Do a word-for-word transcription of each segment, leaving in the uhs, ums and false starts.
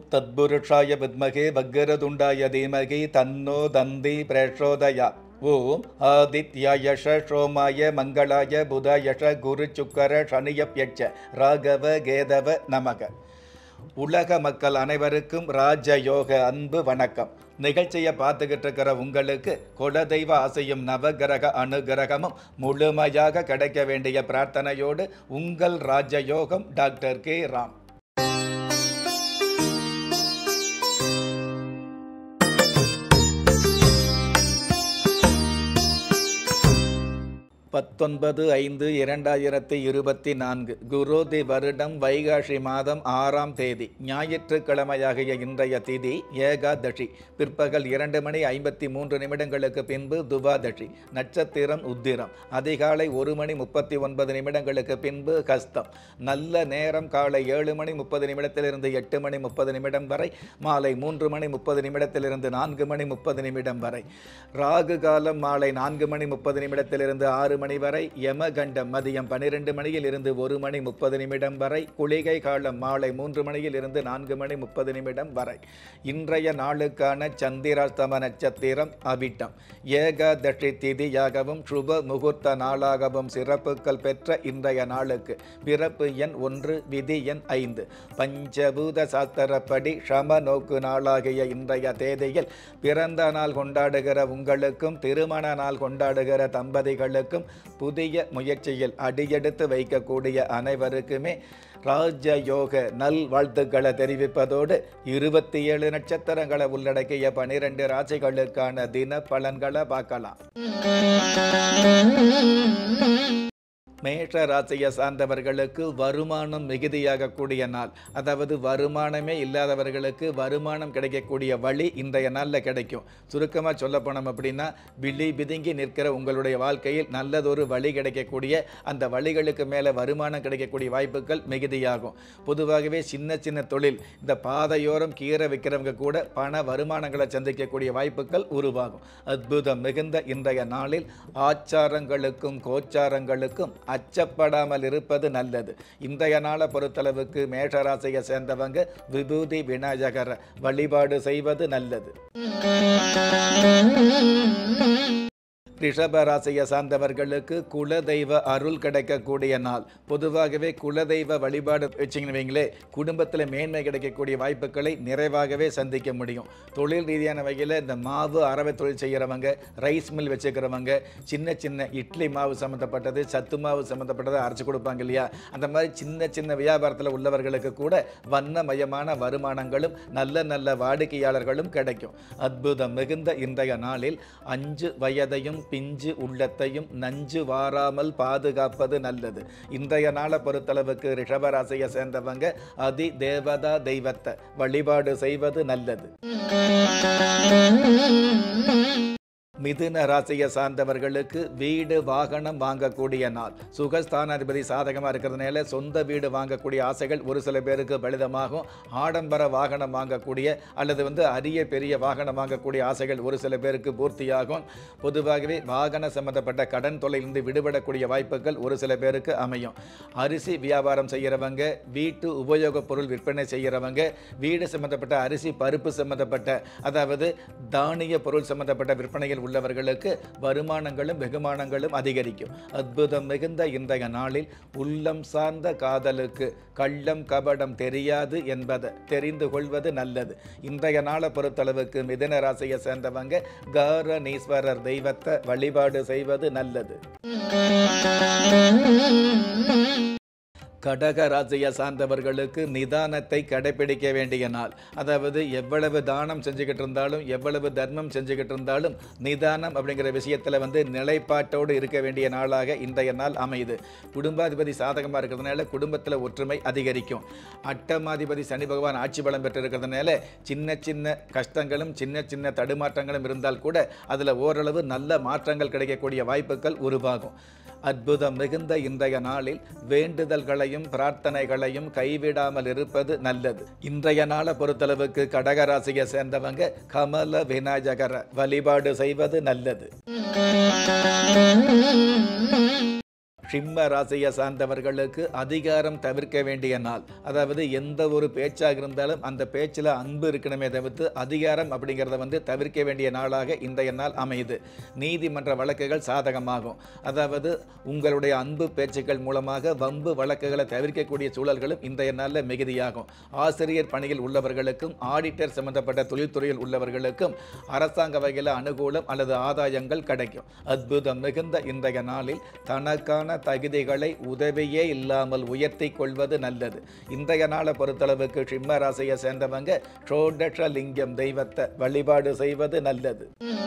தத்புருஷாய வித்மகே வக்கரதுண்டாய தீமகி தன்னோ தந்தி பிரச்சோதயா. ஓம் ஆதித்யாயஷ சோமாய மங்களாய புதாயஷ குரு சுக்கர சனியப்யட்ச ராகவ கேதவ நமக. உலக மக்கள் அனைவருக்கும் ராஜயோக அன்பு வணக்கம். நிகழ்ச்சியை பார்த்துக்கிட்டு இருக்கிற உங்களுக்கு குலதெய்வ ஆசையும் நவகிரக அனுகிரகமும் முழுமையாக கிடைக்க வேண்டிய பிரார்த்தனையோடு உங்கள் ராஜயோகம் டாக்டர் கே ராம். பத்தொன்பது ஐந்து இரண்டாயிரத்தி இருபத்தி நான்கு குரோதி வருடம் வைகாசி மாதம் ஆறாம் தேதி ஞாயிற்றுக்கிழமையாகிய இன்றைய திதி ஏகாதசி. பிற்பகல் இரண்டு மணி ஐம்பத்தி மூன்று நிமிடங்களுக்கு பின்பு துவாதசி. நட்சத்திரம் உத்திரம். அதிகாலை ஒரு மணி முப்பத்தி ஒன்பது நிமிடங்களுக்கு பின்பு கஸ்தம். நல்ல நேரம் காலை ஏழு மணி முப்பது நிமிடத்திலிருந்து எட்டு மணி முப்பது நிமிடம் வரை. மாலை மூன்று மணி முப்பது நிமிடத்திலிருந்து நான்கு மணி முப்பது நிமிடம் வரை. ராகு காலம் மாலை நான்கு மணி முப்பது நிமிடத்திலிருந்து ஆறு மணி வரை. யமகண்டம் மதியம் பனிரெண்டு மணியில் இருந்து ஒரு மணி முப்பது நிமிடம் வரை. குளிகை காலம் மாலை மூன்று மணியில் இருந்து நான்கு மணி முப்பது நிமிடம் வரை. இன்றைய நாளுக்கான சந்திராஸ்தம நட்சத்திரம் அவிட்டம். ஏகாதசி திதியாகவும் சுப முகூர்த்த நாளாகவும் சிறப்புகள் பெற்ற இன்றைய நாளுக்கு பிறப்பு எண் ஒன்று, விதி எண் ஐந்து. பஞ்சபூத சாஸ்திரப்படி சம நோக்கு நாளாகிய இன்றைய தேதியில் பிறந்த நாள் கொண்டாடுகிற உங்களுக்கும் திருமண நாள் கொண்டாடுகிற தம்பதிகளுக்கும் புதிய முயற்சியில் அடியெடுத்து வைக்கக்கூடிய அனைவருக்குமே ராஜயோக நல் வாழ்த்துக்களை தெரிவிப்பதோடு இருபத்தி ஏழு நட்சத்திரங்களை உள்ளடக்கிய பனிரெண்டு ராசிகளுக்கான தின பலன்களை பார்க்கலாம். மேஷ ராசியை சார்ந்தவர்களுக்கு வருமானம் மிகுதியாகக்கூடிய நாள். அதாவது வருமானமே இல்லாதவர்களுக்கு வருமானம் கிடைக்கக்கூடிய வழி இன்றைய நாளில் கிடைக்கும். சுருக்கமாக சொல்ல போனோம் அப்படின்னா விழி பிதுங்கி நிற்கிற உங்களுடைய வாழ்க்கையில் நல்லதொரு வழி கிடைக்கக்கூடிய, அந்த வழிகளுக்கு மேலே வருமானம் கிடைக்கக்கூடிய வாய்ப்புகள் மிகுதியாகும். பொதுவாகவே சின்ன சின்ன தொழில், இந்த பாதையோரம் கீரை விற்கிறவங்க கூட பண வருமானங்களை சந்திக்கக்கூடிய வாய்ப்புகள் உருவாகும். அற்புதம் மிகுந்த இன்றைய நாளில் ஆச்சாரங்களுக்கும் கோச்சாரங்களுக்கும் அச்சப்படாமல் இருப்பது நல்லது. இன்றைய நாளை பொறுத்தளவுக்கு மேஷராசியை சேர்ந்தவங்க விபூதி விநாயகரை வழிபாடு செய்வது நல்லது. ரிஷபராசியை சார்ந்தவர்களுக்கு குலதெய்வ அருள் கிடைக்கக்கூடிய நாள். பொதுவாகவே குலதெய்வ வழிபாடு வச்சிங்கன்னு வைங்களே, குடும்பத்தில் மேன்மை கிடைக்கக்கூடிய வாய்ப்புகளை நிறைவாகவே சந்திக்க முடியும். தொழில் ரீதியான வகையில் இந்த மாவு அரவை தொழில் செய்கிறவங்க, ரைஸ் மில் வச்சுக்கிறவங்க, சின்ன சின்ன இட்லி மாவு சம்மந்தப்பட்டது, சத்து மாவு சம்மந்தப்பட்டதை அரைச்சி கொடுப்பாங்க இல்லையா, அந்த மாதிரி சின்ன சின்ன வியாபாரத்தில் உள்ளவர்களுக்கு கூட வண்ணமயமான வருமானங்களும் நல்ல நல்ல வாடிக்கையாளர்களும் கிடைக்கும். அற்புதம் மிகுந்த இன்றைய நாளில் அஞ்சு வயதையும் பிஞ்சு உள்ளத்தையும் நஞ்சு வாராமல் பாதுகாப்பது நல்லது. இன்றைய நாளை பொறுத்தளவுக்கு ரிஷபராசியை சேர்ந்தவங்க அதி தேவதா தெய்வத்தை வழிபாடு செய்வது நல்லது. மிதுன ராசியை சார்ந்தவர்களுக்கு வீடு வாகனம் வாங்கக்கூடிய நாள். சுகஸ்தானாதிபதி சாதகமாக இருக்கிறதுனால சொந்த வீடு வாங்கக்கூடிய ஆசைகள் ஒரு சில பேருக்கு பலிதமாகும். ஆடம்பர வாகனம் வாங்கக்கூடிய அல்லது வந்து அரிய பெரிய வாகனம் வாங்கக்கூடிய ஆசைகள் ஒரு சில பேருக்கு பூர்த்தியாகும். பொதுவாகவே வாகன சம்பந்தப்பட்ட கடன் தொல்லையிலிருந்து விடுபடக்கூடிய வாய்ப்புகள் ஒரு சில பேருக்கு அமையும். அரிசி வியாபாரம் செய்கிறவங்க, வீட்டு உபயோகப் பொருள் விற்பனை செய்கிறவங்க, வீடு சம்பந்தப்பட்ட அரிசி பருப்பு சம்பந்தப்பட்ட அதாவது தானிய பொருள் சம்பந்தப்பட்ட விற்பனைகள் உள்ளவர்களுக்கு வருமானங்களும் வெகுமானங்களும் அதிகரிக்கும். அற்புதம் மிகுந்த இன்றைய நாளில் உள்ளம் சார்ந்த காதலுக்கு கள்ளம் கபடம் தெரியாது என்பதை தெரிந்து கொள்வது நல்லது. இன்றைய நாளை பொறுத்தளவுக்கு மிதுன ராசியை சேர்ந்தவங்க காரணீஸ்வரர் தெய்வத்தை வழிபாடு செய்வது நல்லது. கடக ராசியை சார்ந்தவர்களுக்கு நிதானத்தை கடைபிடிக்க வேண்டிய நாள். அதாவது எவ்வளவு தானம் செஞ்சுக்கிட்டு இருந்தாலும், எவ்வளவு தர்மம் செஞ்சுக்கிட்டு இருந்தாலும் நிதானம் அப்படிங்கிற விஷயத்தில் வந்து நிலைப்பாட்டோடு இருக்க வேண்டிய நாளாக இன்றைய நாள் அமையுது. குடும்பாதிபதி சாதகமாக இருக்கிறதுனால குடும்பத்தில் ஒற்றுமை அதிகரிக்கும். அட்டமாதிபதி சனி பகவான் ஆட்சி பலம் பெற்று இருக்கிறதுனால சின்ன சின்ன கஷ்டங்களும் சின்ன சின்ன தடுமாற்றங்களும் இருந்தால் கூட அதில் ஓரளவு நல்ல மாற்றங்கள் கிடைக்கக்கூடிய வாய்ப்புகள் உருவாகும். அற்புதம் மிகுந்த இன்றைய நாளில் வேண்டுதல்களையும் பிரார்த்தனைகளையும் கைவிடாமல் இருப்பது நல்லது. இன்றைய நாளை பொறுத்தளவுக்கு கடகராசியை சேர்ந்தவங்க கமல விநாயகரை வழிபாடு செய்வது நல்லது. சிம்ம ராசியை சார்ந்தவர்களுக்கு அதிகாரம் தவிர்க்க வேண்டிய நாள். அதாவது எந்த ஒரு பேச்சாக இருந்தாலும் அந்த பேச்சில் அன்பு இருக்கணுமே தவிர்த்து அதிகாரம் அப்படிங்கிறத வந்து தவிர்க்க வேண்டிய நாளாக இன்றைய நாள் அமையுது. நீதிமன்ற வழக்குகள் சாதகமாகும். அதாவது உங்களுடைய அன்பு பேச்சுக்கள் மூலமாக வம்பு வழக்குகளை தவிர்க்கக்கூடிய சூழல்களும் இன்றைய நாளில் மிகுதியாகும். ஆசிரியர் பணியில் உள்ளவர்களுக்கும் ஆடிட்டர் சம்பந்தப்பட்ட தொழில்துறையில் உள்ளவர்களுக்கும் அரசாங்க வகையில் அனுகூலம் அல்லது ஆதாயங்கள் கிடைக்கும். அற்புதம் மிகுந்த இன்றைய நாளில் தனக்கான தகுதிகளை உதவியே இல்லாமல் உயர்த்தி கொள்வது நல்லது. இன்றைய நாளை பொறுத்தளவுக்கு சிம்ம ராசியை சேர்ந்தவங்க ஷோடஷ லிங்கம் தெய்வத்தை வழிபாடு செய்வது நல்லது.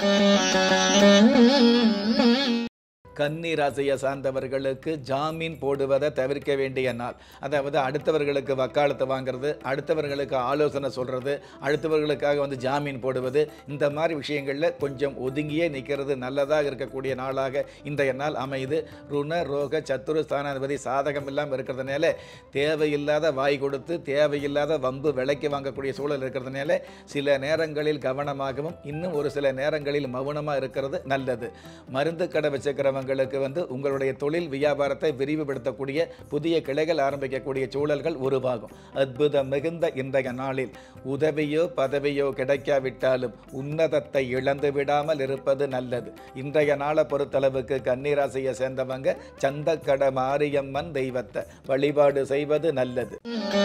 கன்னி ராசியை சார்ந்தவர்களுக்கு ஜாமீன் போடுவதை தவிர்க்க வேண்டிய நாள். அதாவது அடுத்தவர்களுக்கு வக்காலத்து வாங்கிறது, அடுத்தவர்களுக்கு ஆலோசனை சொல்கிறது, அடுத்தவர்களுக்காக வந்து ஜாமீன் போடுவது, இந்த மாதிரி விஷயங்களில் கொஞ்சம் ஒதுங்கியே நிற்கிறது நல்லதாக இருக்கக்கூடிய நாளாக இன்றைய நாள் அமையுது. ருண ரோக சத்துரு ஸ்தானாதிபதி சாதகம் இல்லாமல் இருக்கிறதுனால தேவையில்லாத வாய் கொடுத்து தேவையில்லாத வம்பு விலைக்கு வாங்கக்கூடிய சூழல் இருக்கிறதுனால சில நேரங்களில் கவனமாகவும் இன்னும் ஒரு சில நேரங்களில் மௌனமாக இருக்கிறது நல்லது. மருந்து கடை வச்சுக்கிறவங்க உங்களுக்கு வந்து உங்களுடைய தொழில் வியாபாரத்தை விரிவுபடுத்தக்கூடிய புதிய கிளைகள் ஆரம்பிக்கக்கூடிய சூழல்கள் உருவாகும். அற்புதம் மிகுந்த இன்றைய நாளில் உதவியோ பதவியோ கிடைக்காவிட்டாலும் உன்னதத்தை இழந்து விடாமல் இருப்பது நல்லது. இன்றைய நாளை பொறுத்தளவுக்கு கன்னிராசியை சேர்ந்தவங்க சந்தக்கட மாரியம்மன் தெய்வத்தை வழிபாடு செய்வது நல்லது.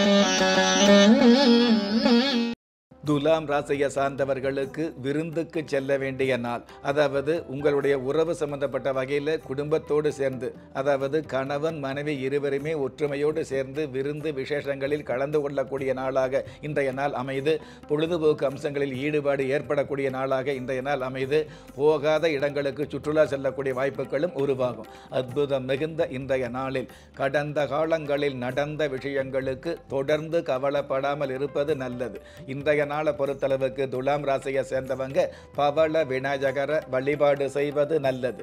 துலாம் ராசியை சார்ந்தவர்களுக்கு விருந்துக்கு செல்ல வேண்டிய நாள். அதாவது உங்களுடைய உறவு சம்பந்தப்பட்ட வகையில் குடும்பத்தோடு சேர்ந்து, அதாவது கணவன் மனைவி இருவருமே ஒற்றுமையோடு சேர்ந்து விருந்து விசேஷங்களில் கலந்து கொள்ளக்கூடிய நாளாக இன்றைய நாள் அமைது. பொழுதுபோக்கு அம்சங்களில் ஈடுபாடு ஏற்படக்கூடிய நாளாக இன்றைய நாள் அமைது. போகாத இடங்களுக்கு சுற்றுலா செல்லக்கூடிய வாய்ப்புகளும் உருவாகும். அற்புதம் மிகுந்த இன்றைய நாளில் கடந்த காலங்களில் நடந்த விஷயங்களுக்கு தொடர்ந்து கவலைப்படாமல் இருப்பது நல்லது. இன்றைய நாளை பொறுத்தளவுக்கு துலாம் ராசியை சேர்ந்தவங்க பவள விநாயகரை வழிபாடு செய்வது நல்லது.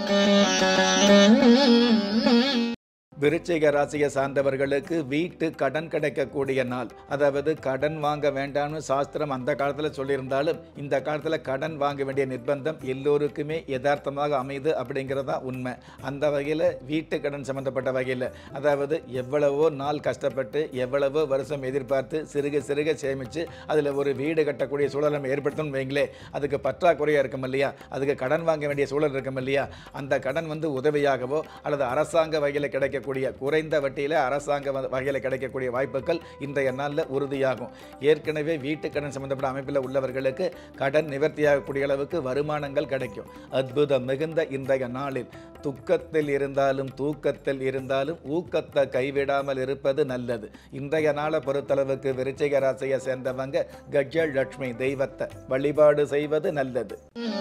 விருச்சிக ராசியை சார்ந்தவர்களுக்கு வீட்டு கடன் கிடைக்கக்கூடிய நாள். அதாவது கடன் வாங்க வேண்டாம்னு சாஸ்திரம் அந்த காலத்தில் சொல்லியிருந்தாலும் இந்த காலத்தில் கடன் வாங்க வேண்டிய நிர்பந்தம் எல்லோருக்குமே யதார்த்தமாக அமைது அப்படிங்கிறதா உண்மை. அந்த வகையில் வீட்டு கடன் சம்பந்தப்பட்ட வகையில், அதாவது எவ்வளவோ நாள் கஷ்டப்பட்டு எவ்வளவோ வருஷம் எதிர்பார்த்து சிறுக சிறுக சேமித்து அதில் ஒரு வீடு கட்டக்கூடிய சூழல் நம்ம ஏற்படுத்தணும்னு வைங்களே, அதுக்கு பற்றாக்குறையாக இருக்கும் இல்லையா, அதுக்கு கடன் வாங்க வேண்டிய சூழல் இருக்கும் இல்லையா, அந்த கடன் வந்து உதவியாகவோ அல்லது அரசாங்க வகையில் கிடைக்க குறைந்த வட்டியில் அரசாங்க வகையில் கிடைக்கக்கூடிய வாய்ப்புகள் இன்றைய நாளில் உறுதியாகும். ஏற்கனவே வீட்டு கடன் சம்பந்தப்பட்ட அமைப்பில் உள்ளவர்களுக்கு கடன் நிவர்த்தியாகக்கூடிய அளவுக்கு வருமானங்கள் கிடைக்கும். அற்புதம் மிகுந்த இன்றைய நாளில் துக்கத்தில் இருந்தாலும் தூக்கத்தில் இருந்தாலும் ஊக்கத்தை கைவிடாமல் இருப்பது நல்லது. இன்றைய நாளை பொறுத்தளவுக்கு விருச்சிக ராசியை சேர்ந்தவங்க கஜலட்சுமி தெய்வத்தை வழிபாடு செய்வது நல்லது.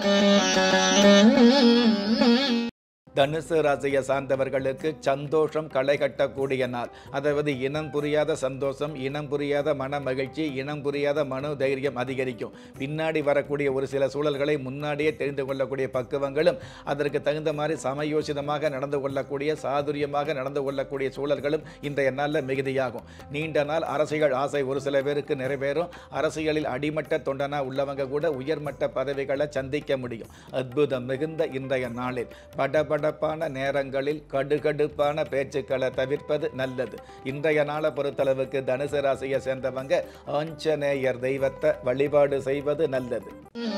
தனுசு ராசியை சார்ந்தவர்களுக்கு சந்தோஷம் களை கட்டக்கூடிய நாள். அதாவது இனம் புரியாத சந்தோஷம், இனம் புரியாத மன மகிழ்ச்சி, இனம் புரியாத மனோ தைரியம் அதிகரிக்கும். பின்னாடி வரக்கூடிய ஒரு சில சூழல்களை முன்னாடியே தெரிந்து கொள்ளக்கூடிய பக்குவங்களும் அதற்கு தகுந்த மாதிரி சமயோசிதமாக நடந்து கொள்ளக்கூடிய சாதுரியமாக நடந்து கொள்ளக்கூடிய சூழல்களும் இன்றைய நாளில் மிகுதியாகும். நீண்ட நாள் அரசியல் ஆசை ஒரு சில பேருக்கு நிறைவேறும். அரசியலில் அடிமட்ட தொண்டனா உள்ளவங்க கூட உயர்மட்ட பதவிகளை சந்திக்க முடியும். அற்புதம் மிகுந்த இன்றைய நாளில் படபட படப்பான நேரங்களில் கடுகடுப்பான பேச்சுக்களை தவிர்ப்பது நல்லது. இன்றைய நாளை பொறுத்தளவுக்கு தனுசு ராசியை சேர்ந்தவங்க ஆஞ்சநேயர் தெய்வத்தை வழிபாடு செய்வது நல்லது.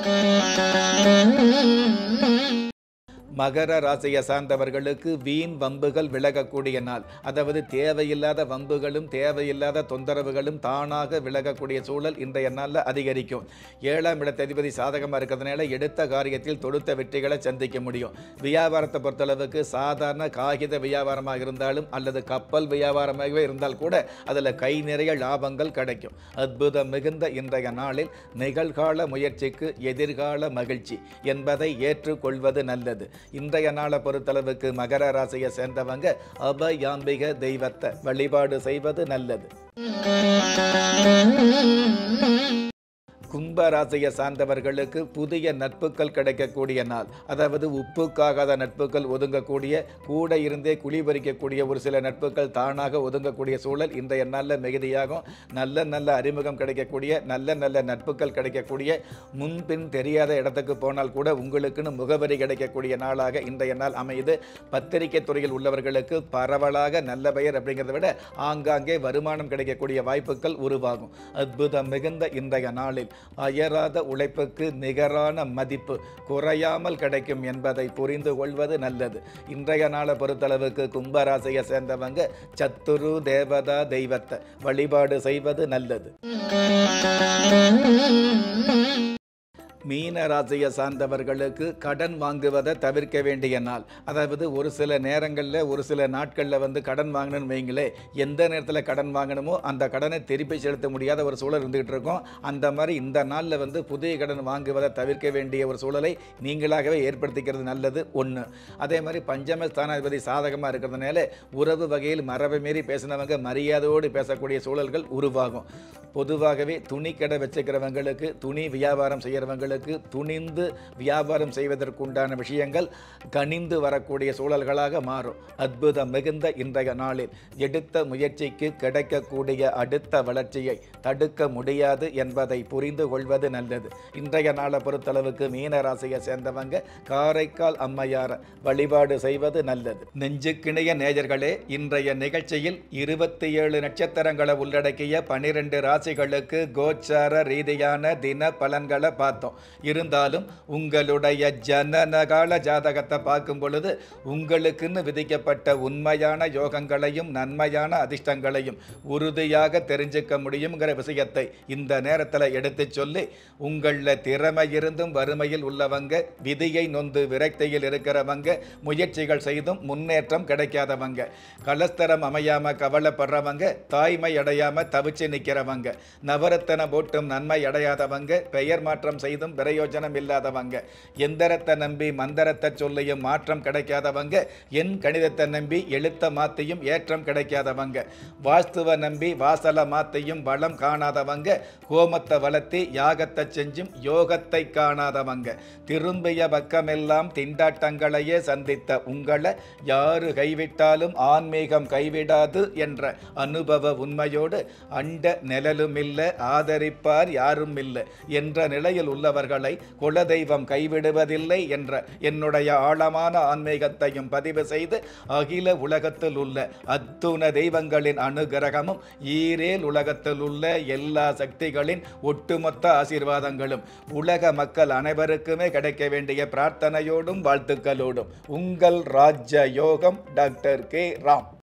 மகர ராசியை சார்ந்தவர்களுக்கு வீண் வம்புகள் விலகக்கூடிய நாள். அதாவது தேவையில்லாத வம்புகளும் தேவையில்லாத தொந்தரவுகளும் தானாக விலகக்கூடிய சூழல் இன்றைய நாளில் அதிகரிக்கும். ஏழாம் இடத்த அதிபதி சாதகமாக இருக்கிறதுனால எடுத்த காரியத்தில் தொடுத்த வெற்றிகளை சந்திக்க முடியும். வியாபாரத்தை பொறுத்தளவுக்கு சாதாரண காகித வியாபாரமாக இருந்தாலும் அல்லது கப்பல் வியாபாரமாகவே இருந்தால் கூட அதில் கை நிறைய லாபங்கள் கிடைக்கும். அற்புதம் மிகுந்த இன்றைய நாளில் நிகழ்கால முயற்சிக்கு எதிர்கால மகிழ்ச்சி என்பதை ஏற்றுக்கொள்வது நல்லது. இன்றைய நாளை பொறுத்தளவுக்கு மகர ராசியை சேர்ந்தவங்க அபயாம்பிக தெய்வத்தை வழிபாடு செய்வது நல்லது. கும்பராசியை சார்ந்தவர்களுக்கு புதிய நட்புகள் கிடைக்கக்கூடிய நாள். அதாவது உப்புக்காகாத நட்புகள் ஒதுங்கக்கூடிய, கூட இருந்தே குழி பறிக்கக்கூடிய ஒரு சில நட்புகள் தானாக ஒதுங்கக்கூடிய சூழல் இன்றைய நாளில் மிகுதியாகும். நல்ல நல்ல அறிமுகம் கிடைக்கக்கூடிய, நல்ல நல்ல நட்புகள் கிடைக்கக்கூடிய, முன்பின் தெரியாத இடத்துக்கு போனால் கூட உங்களுக்குன்னு முகவரி கிடைக்கக்கூடிய நாளாக இன்றைய நாள் அமையுது. பத்திரிகை துறையில் உள்ளவர்களுக்கு பரவலாக நல்ல பெயர் அப்படிங்கிறத விட ஆங்காங்கே வருமானம் கிடைக்கக்கூடிய வாய்ப்புகள் உருவாகும். அற்புதம் மிகுந்த இன்றைய நாளில் அயராத உழைப்புக்கு நிகரான மதிப்பு குறையாமல் கிடைக்கும் என்பதை புரிந்து கொள்வது நல்லது. இன்றைய நாளை பொறுத்தளவுக்கு கும்பராசியை சேர்ந்தவங்க சத்துரு தேவதா தெய்வத்தை வழிபாடு செய்வது நல்லது. மீன ராசியை சார்ந்தவர்களுக்கு கடன் வாங்குவதை தவிர்க்க வேண்டிய நாள். அதாவது ஒரு சில நேரங்களில் ஒரு சில நாட்களில் வந்து கடன் வாங்கணும்னு வைங்களே, எந்த நேரத்தில் கடன் வாங்கணுமோ அந்த கடனை திருப்பி செலுத்த முடியாத ஒரு சூழல் இருந்துகிட்டு இருக்கும். அந்த மாதிரி இந்த நாளில் வந்து புதிய கடன் வாங்குவதை தவிர்க்க வேண்டிய ஒரு சூழலை நீங்களாகவே ஏற்படுத்திக்கிறது நல்லது ஒன்று. அதே மாதிரி பஞ்சம ஸ்தானாதிபதி சாதகமாக இருக்கிறதுனால உறவு வகையில் மரபை மீறி பேசினவங்க மரியாதையோடு பேசக்கூடிய சூழல்கள் உருவாகும். பொதுவாகவே துணி கடை வச்சுக்கிறவங்களுக்கு, துணி வியாபாரம் செய்கிறவங்களுக்கு துணிந்து வியாபாரம் செய்வதற்குண்டான விஷயங்கள் கனிந்து வரக்கூடிய சூழல்களாக மாறும். அற்புதம் மிகுந்த இன்றைய நாளில் எடுத்த முயற்சிக்கு கிடைக்கக்கூடிய அடுத்த வளர்ச்சியை தடுக்க முடியாது என்பதை புரிந்து கொள்வது நல்லது. இன்றைய நாளை பொறுத்தளவுக்கு மீன ராசியை சேர்ந்தவங்க காரைக்கால் அம்மையார வழிபாடு செய்வது நல்லது. நெஞ்சுக்கிணைய நேயர்களே, இன்றைய நிகழ்ச்சியில் இருபத்தி ஏழு நட்சத்திரங்களை உள்ளடக்கிய பனிரெண்டு ராசிகளுக்கு கோச்சார ரீதியான தின பலன்களை பார்த்தோம். இருந்தாலும் உங்களுடைய ஜனனகால ஜாதகத்தை பார்க்கும் பொழுது உங்களுக்குன்னு விதிக்கப்பட்ட உண்மையான யோகங்களையும் நன்மையான அதிர்ஷ்டங்களையும் உறுதியாக தெரிஞ்சுக்க முடியுங்கிற விஷயத்தை இந்த நேரத்தில் எடுத்து சொல்லி, உங்களில் திறமை இருந்தும் வறுமையில் உள்ளவங்க, விதியை நொந்து விரக்தியில் இருக்கிறவங்க, முயற்சிகள் செய்தும் முன்னேற்றம் கிடைக்காதவங்க, கலஸ்தரம் அமையாம கவலைப்படுறவங்க, தாய்மை அடையாம தவிச்சு நிற்கிறவங்க, நவரத்தன போட்டும் நன்மை அடையாதவங்க, பெயர் மாற்றம் செய்தும் பிரயோஜனம் இல்லாதவங்க, எந்திரத்தை நம்பி மந்திரத்தை சொல்லியும் மாற்றம் கிடைக்காதவங்க, என் கணிதத்தை நம்பி எழுத்த மாத்தியும் ஏற்றம் கிடைக்காதவங்க, வாஸ்துவ நம்பி வாசல மாத்தியும் வளம் காணாதவங்க, கோமத்தை வளர்த்தி யாகத்தை செஞ்சும் யோகத்தை காணாதவங்க, திரும்பிய பக்கமெல்லாம் திண்டாட்டங்களையே சந்தித்த உங்களை யாரு கைவிட்டாலும் ஆன்மீகம் கைவிடாது என்ற அனுபவ உண்மையோடு அண்ட நிழலும் இல்லை, ஆதரிப்பார் யாரும் இல்லை என்ற நிலையில் உள்ளவர்களை குலதெய்வம் கைவிடுவதில்லை என்ற என்னுடைய ஆழமான ஆன்மீகத்தையும் பதிவு செய்து, அகில உலகத்தில் உள்ள அத்துண தெய்வங்களின் அனுகிரகமும் ஈரேல் உலகத்தில் உள்ள எல்லா சக்திகளின் ஒட்டுமொத்த ஆசீர்வாதங்களும் உலக மக்கள் அனைவருக்குமே கிடைக்க வேண்டிய பிரார்த்தனையோடும் வாழ்த்துக்களோடும் உங்கள் ராஜ யோகம் டாக்டர் கே ராம்.